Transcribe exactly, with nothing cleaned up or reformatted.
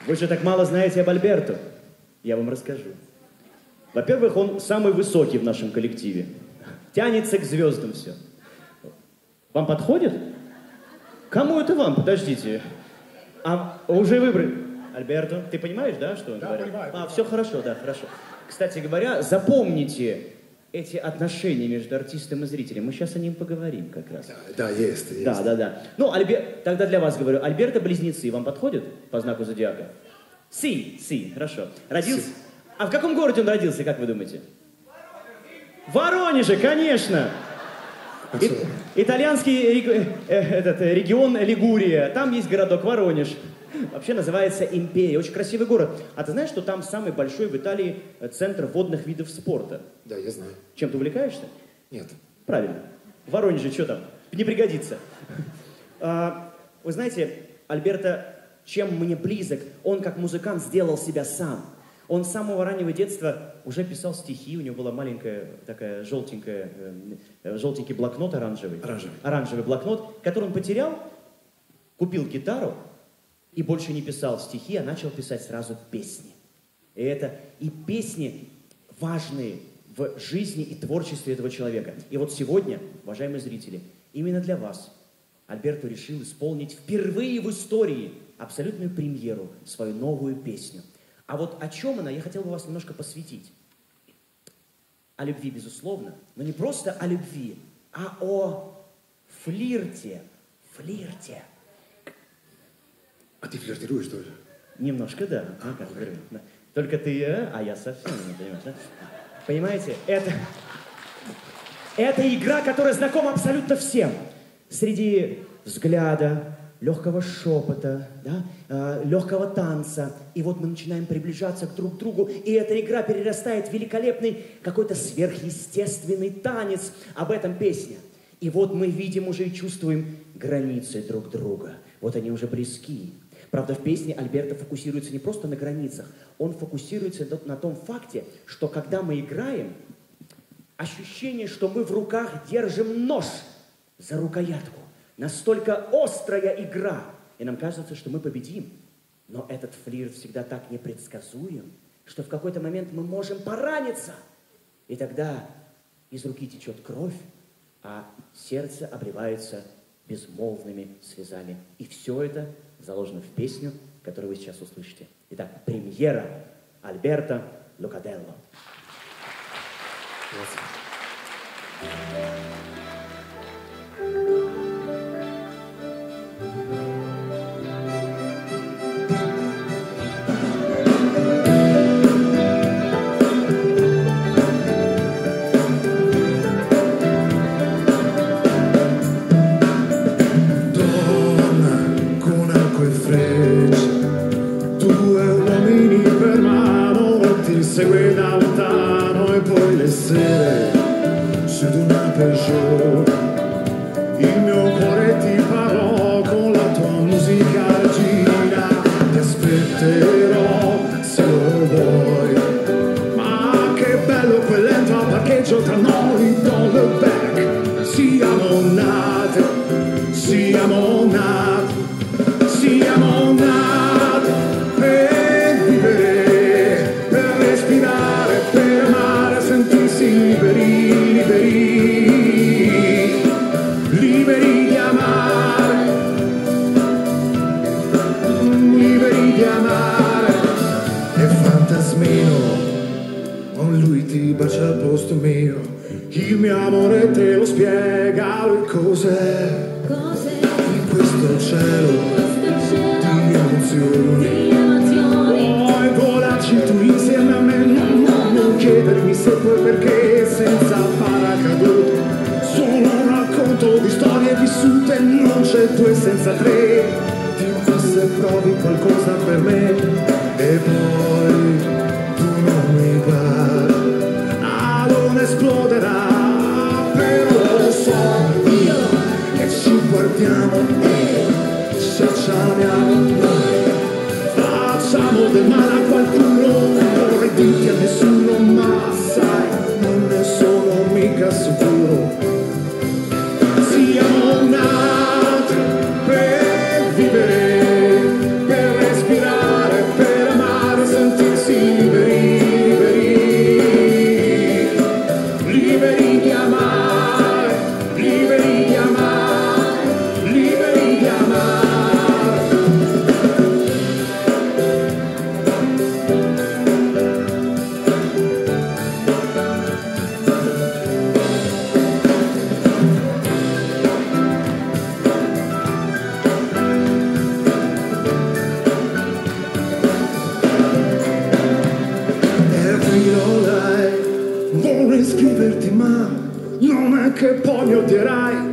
Вы же так мало знаете об Альберто. Я вам расскажу. Во-первых, он самый высокий в нашем коллективе. Тянется к звездам все. Вам подходит? Кому это вам? Подождите. А уже выбрали. Альберто, ты понимаешь, да, что он да, говорит? Понимаю, а, понимаю. все хорошо, да, хорошо. Кстати говоря, запомните эти отношения между артистом и зрителем. Мы сейчас о ним поговорим как раз. Да, да, есть, есть. Да, да, да. Ну, Альбер... тогда для вас говорю. Альберто близнецы вам подходят по знаку зодиака? Си, си, хорошо. Родился? Си. А в каком городе он родился, как вы думаете? В Воронеже, конечно. А И... Итальянский э, этот, регион Лигурия. Там есть городок Воронеж. Вообще называется Империя. Очень красивый город. А ты знаешь, что там самый большой в Италии центр водных видов спорта? Да, я знаю. Чем ты увлекаешься? Нет. Правильно. В Воронеже что там? Не пригодится. А, вы знаете, Альберто, чем мне близок, он как музыкант сделал себя сам. Он с самого раннего детства уже писал стихи, у него была маленькая такая желтенькая, э, желтенький блокнот оранжевый. Оранжевый. Оранжевый блокнот, который он потерял, купил гитару и больше не писал стихи, а начал писать сразу песни. И это и песни важные в жизни и творчестве этого человека. И вот сегодня, уважаемые зрители, именно для вас Альберто решил исполнить впервые в истории абсолютную премьеру, свою новую песню. А вот о чем она, я хотел бы вас немножко посвятить. О любви, безусловно, но не просто о любви, а о флирте. Флирте. А ты флиртируешь, что ли? Немножко, да. А, как бы, да. Только ты, а я совсем не понимаешь, да? Понимаете, это, это игра, которая знакома абсолютно всем. Среди взгляда, легкого шепота, да, э, легкого танца. И вот мы начинаем приближаться к друг другу, и эта игра перерастает в великолепный какой-то сверхъестественный танец. Об этом песня. И вот мы видим уже и чувствуем границы друг друга. Вот они уже близки. Правда, в песне Альберто фокусируется не просто на границах, он фокусируется на том факте, что когда мы играем, ощущение, что мы в руках держим нож за рукоятку. Настолько острая игра. И нам кажется, что мы победим. Но этот флирт всегда так непредсказуем, что в какой-то момент мы можем пораниться. И тогда из руки течет кровь, а сердце обливается безмолвными слезами. И все это заложено в песню, которую вы сейчас услышите. Итак, премьера Альберто Лукаделло. Segue da lontano e poi le sere su di una Peugeot il mio cuore ti parò con la tua musica gira, ti aspetterò se lo vuoi, ma che bello quel lento a parcheggio tra noi, don't look back, siamo nati, siamo nati, siamo nati per vivere, respirare, per amare, sentirsi liberi, liberi, liberi di amare, liberi di amare. E fantasmino, con lui ti bacia al posto mio, il mio amore te lo spiega, lui cos'è, cos'è? In questo cielo, di emozioni, vuoi volarci tu insieme a me, non, non, non chiedermi se puoi perché, senza paracadute, solo un racconto di storie vissute, non c'è due senza tre, dimmi se provi qualcosa per me, e poi tu non mi guardi, allora esploderà, però lo so io, che ci guardiamo e ci acciamiamo noi. Facciamo del male a qualcuno, non vorrei dirti a nessuno, ma sai, non ne sono mica sicuro. Siamo nati per vivere, per respirare, per che poi mi odierai.